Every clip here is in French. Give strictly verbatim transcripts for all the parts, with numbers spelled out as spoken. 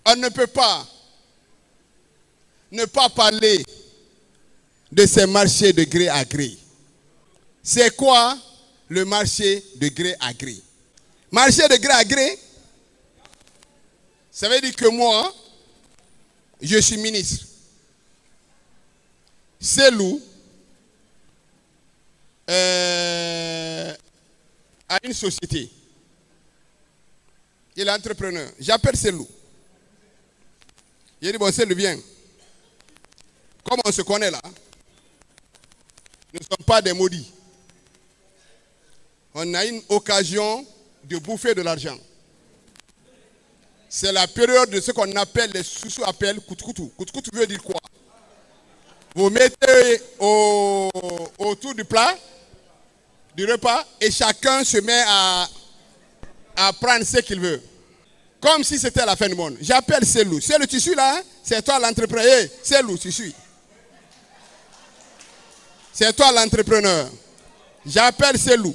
On ne peut pas ne pas parler de ces marchés de gré à gré. C'est quoi le marché de gré à gré? Marché de gré à gré, ça veut dire que moi, je suis ministre. Selou euh, a une société. Il est entrepreneur. J'appelle Selou. Il dit, bon, Selou, viens. Comme on se connaît là, nous ne sommes pas des maudits. On a une occasion de bouffer de l'argent. C'est la période de ce qu'on appelle, les sous-sous appellent koutkoutou. Koutkoutou veut dire quoi? Vous mettez au, autour du plat, du repas, et chacun se met à, à prendre ce qu'il veut. Comme si c'était la fin du monde. J'appelle Selou. Selou, tu suis là, hein? C'est toi l'entrepreneur. Hey, Selou, tu suis. C'est toi l'entrepreneur. J'appelle Selou.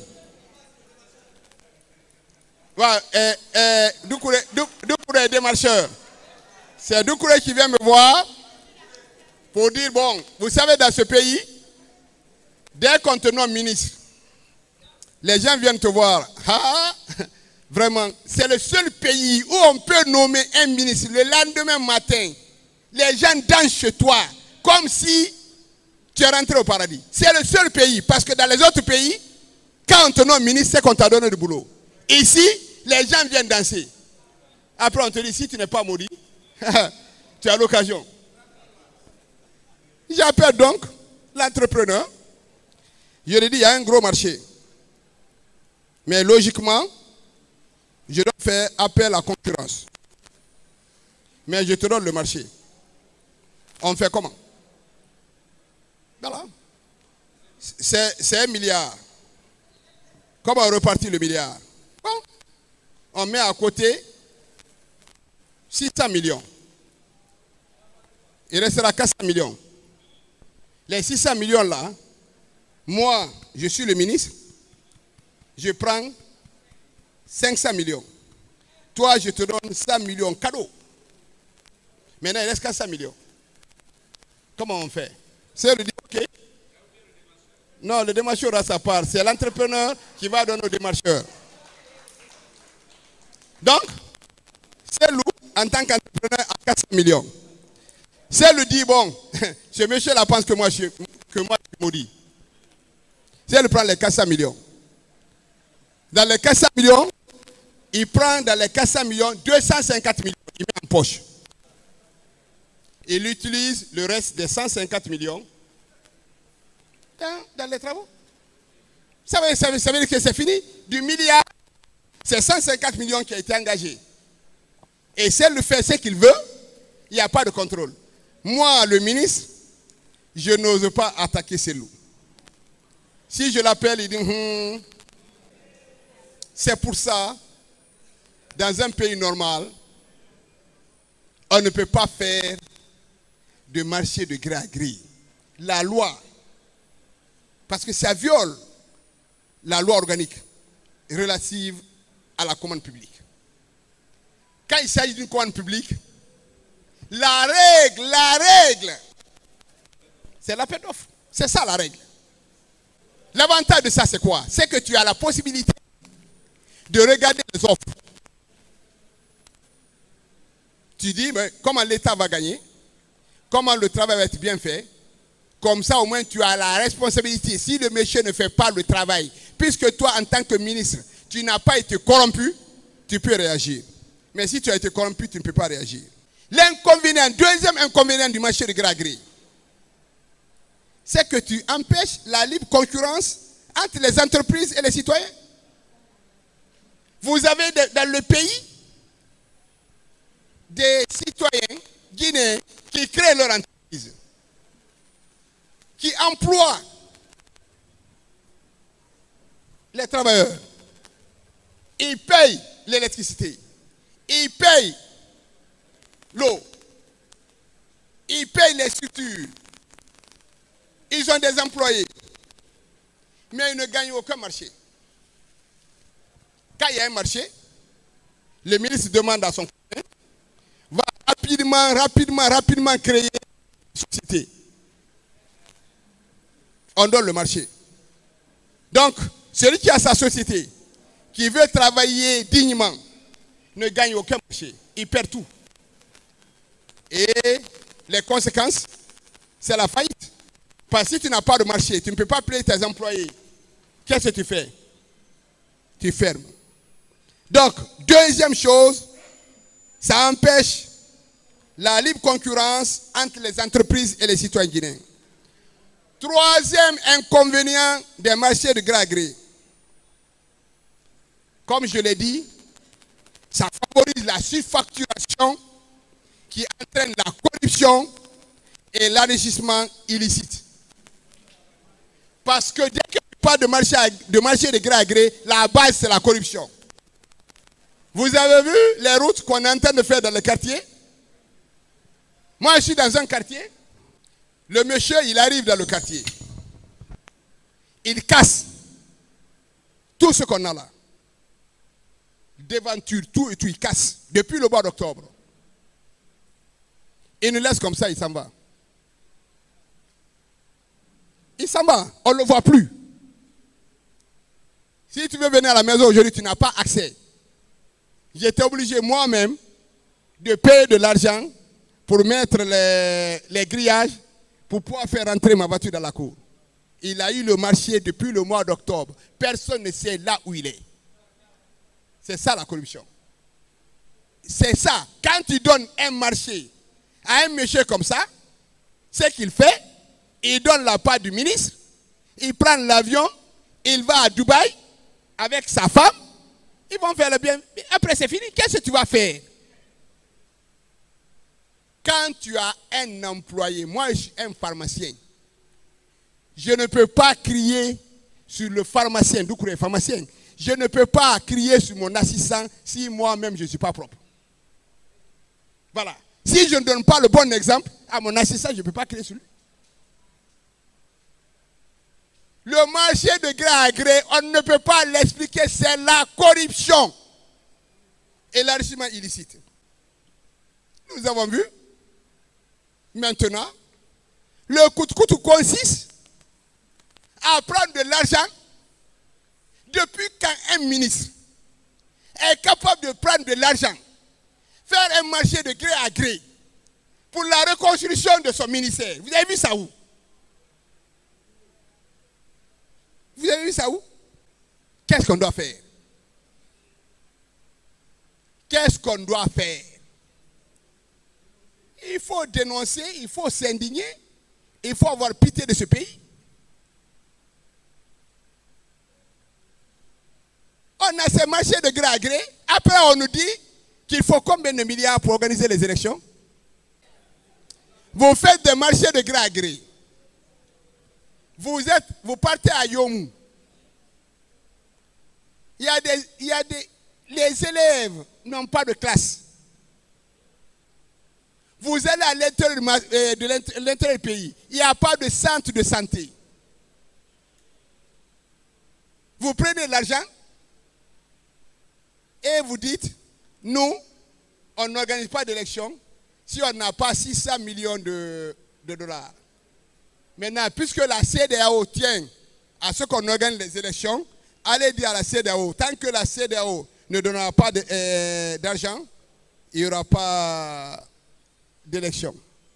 Ouais, eh, eh, Doucouré, Doucouré démarcheur. C'est Doucouré qui vient me voir pour dire, bon, vous savez, dans ce pays, dès qu'on te nomme ministre, les gens viennent te voir. Ah, vraiment, c'est le seul pays où on peut nommer un ministre le lendemain matin. Les gens dansent chez toi comme si tu es rentré au paradis. C'est le seul pays, parce que dans les autres pays, quand on te nomme ministre, c'est qu'on t'a donné du boulot. Ici, les gens viennent danser. Après, on te dit, si tu n'es pas maudit, tu as l'occasion. J'appelle donc l'entrepreneur. Je lui dis, il y a un gros marché. Mais logiquement, je dois faire appel à la concurrence. Mais je te donne le marché. On fait comment? Voilà. C'est un milliard. Comment on repartit le milliard? Bon. On met à côté six cents millions. Il restera quatre cents millions. Les six cents millions là, moi, je suis le ministre, je prends cinq cents millions. Toi, je te donne cent millions cadeau. Maintenant, il reste quatre cents millions. Comment on fait? C'est le dire, ok. Non, le démarcheur a sa part. C'est l'entrepreneur qui va donner au démarcheur. Donc, c'est Lou, en tant qu'entrepreneur, à quatre cents millions. C'est lui dit, bon, ce monsieur-là pense que moi, je, que moi, je suis maudit. C'est lui prend les quatre cents millions. Dans les quatre cents millions, il prend dans les quatre cents millions, deux cent cinquante millions, il met en poche. Il utilise le reste des cent cinquante millions dans, dans les travaux. Ça veut, ça, veut, ça veut dire que c'est fini. Du milliard, c'est cent cinquante millions qui a été engagé. Et si elle fait ce qu'il veut, il n'y a pas de contrôle. Moi, le ministre, je n'ose pas attaquer ces loups. Si je l'appelle, il dit, hm, c'est pour ça, dans un pays normal, on ne peut pas faire de marché de gré à gré. La loi, parce que ça viole la loi organique relative à la commande publique. Quand il s'agit d'une commande publique, la règle, la règle, c'est l'appel d'offres. C'est ça la règle. L'avantage de ça, c'est quoi? C'est que tu as la possibilité de regarder les offres. Tu dis, mais comment l'État va gagner? Comment le travail va être bien fait? Comme ça, au moins, tu as la responsabilité. Si le monsieur ne fait pas le travail, puisque toi, en tant que ministre, tu n'as pas été corrompu, tu peux réagir. Mais si tu as été corrompu, tu ne peux pas réagir. L'inconvénient, deuxième inconvénient du marché de gré à gré, c'est que tu empêches la libre concurrence entre les entreprises et les citoyens. Vous avez de, dans le pays des citoyens guinéens qui créent leur entreprise, qui emploient les travailleurs. Ils payent l'électricité, ils payent l'eau, ils payent les structures, ils ont des employés, mais ils ne gagnent aucun marché. Quand il y a un marché, le ministre demande à son copain, va rapidement, rapidement, rapidement créer une société. On donne le marché. Donc, celui qui a sa société, qui veut travailler dignement, ne gagne aucun marché. Il perd tout. Et les conséquences, c'est la faillite. Parce que si tu n'as pas de marché, tu ne peux pas payer tes employés. Qu'est-ce que tu fais? Tu fermes. Donc, deuxième chose, ça empêche la libre concurrence entre les entreprises et les citoyens guinéens. Troisième inconvénient des marchés de gré à gré. Comme je l'ai dit, ça favorise la surfacturation qui entraîne la corruption et l'enrichissement illicite. Parce que dès qu'il n'y a pas de marché, de marché de gré à gré, la base c'est la corruption. Vous avez vu les routes qu'on est en train de faire dans le quartier? Moi je suis dans un quartier. Le monsieur, il arrive dans le quartier. Il casse tout ce qu'on a là. Devanture, tout et tout, il casse. Depuis le mois d'octobre. Il nous laisse comme ça, il s'en va. Il s'en va, on ne le voit plus. Si tu veux venir à la maison aujourd'hui, tu n'as pas accès. J'étais obligé moi-même de payer de l'argent pour mettre les, les grillages pour pouvoir faire rentrer ma voiture dans la cour. Il a eu le marché depuis le mois d'octobre. Personne ne sait là où il est. C'est ça la corruption. C'est ça. Quand tu donnes un marché à un monsieur comme ça, ce qu'il fait, il donne la part du ministre, il prend l'avion, il va à Dubaï avec sa femme, ils vont faire le bien. Après c'est fini, qu'est-ce que tu vas faire? Quand tu as un employé, moi je suis un pharmacien, je ne peux pas crier sur le pharmacien, d'où le pharmacien. Je ne peux pas crier sur mon assistant si moi-même je ne suis pas propre. Voilà. Si je ne donne pas le bon exemple à mon assistant, je ne peux pas crier sur lui. Le marché de gré à gré, on ne peut pas l'expliquer, c'est la corruption et l'enrichissement illicite. Nous avons vu. Maintenant, le coût-coût consiste à prendre de l'argent depuis quand un ministre est capable de prendre de l'argent, faire un marché de gré à gré pour la reconstruction de son ministère. Vous avez vu ça où? Vous avez vu ça où? Qu'est-ce qu'on doit faire? Qu'est-ce qu'on doit faire? Il faut dénoncer, il faut s'indigner, il faut avoir pitié de ce pays. On a ces marchés de gré à gré. Après, on nous dit qu'il faut combien de milliards pour organiser les élections? Vous faites des marchés de gré à gré. Vous, êtes, vous partez à Yomou. Il y a des, il y a des, les élèves n'ont pas de classe. Vous allez à l'intérieur de l'intérieur du pays. Il n'y a pas de centre de santé. Vous prenez l'argent et vous dites, nous, on n'organise pas d'élection si on n'a pas six cents millions de, de dollars. Maintenant, puisque la C D A O tient à ce qu'on organise les élections, allez dire à la C D A O, tant que la C D A O ne donnera pas d'argent, euh, il n'y aura pas d'élection.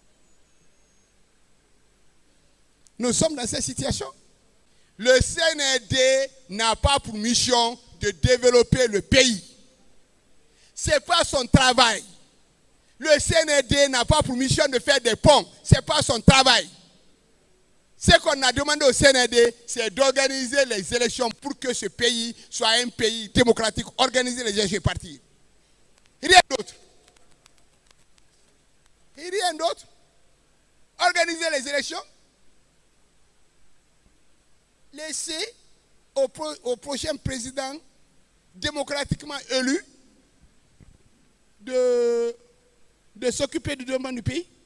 Nous sommes dans cette situation. Le C N R D n'a pas pour mission de développer le pays. Ce n'est pas son travail. Le C N R D n'a pas pour mission de faire des ponts. Ce n'est pas son travail. Ce qu'on a demandé au C N R D, c'est d'organiser les élections pour que ce pays soit un pays démocratique, organiser les élections et partir. Rien d'autre. Rien d'autre. Organiser les élections. Laisser au, pro, au prochain président démocratiquement élu de, de s'occuper du développement du pays.